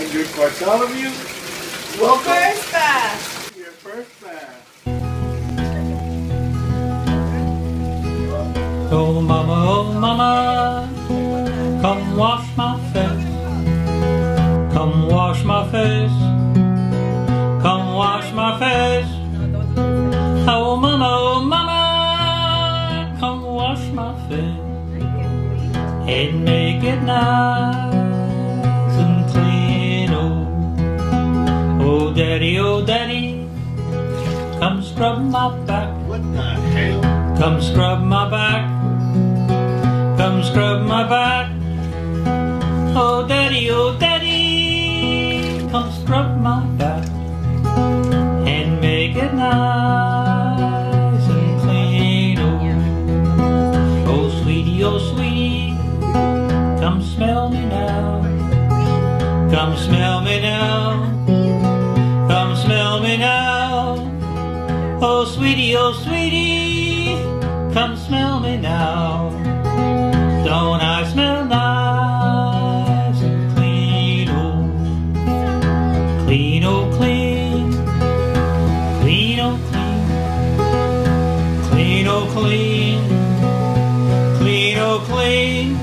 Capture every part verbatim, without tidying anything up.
And good for all of you. Welcome. First bath. Your first bath. Oh mama, oh mama, come wash my face. Come wash my face. Come wash my face. Oh mama, oh mama, come wash my face. And make it nice and clean. Oh, oh daddy, oh daddy, come scrub my back. What the hell? Come scrub my back. Come scrub my back. Oh daddy, oh daddy, come scrub my back. And make it nice and clean. Oh, oh sweetie, oh sweetie, come smell me now. Come smell me now. Come smell me now. Oh sweetie, oh sweetie, come smell me now. Don't I smell nice and clean? Oh, clean, oh clean. Clean, oh clean. Clean, oh clean. Clean, oh clean.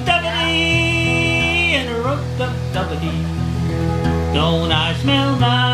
Scrubbity-dubbity and rub-dub-dubbity. Don't I smell nice?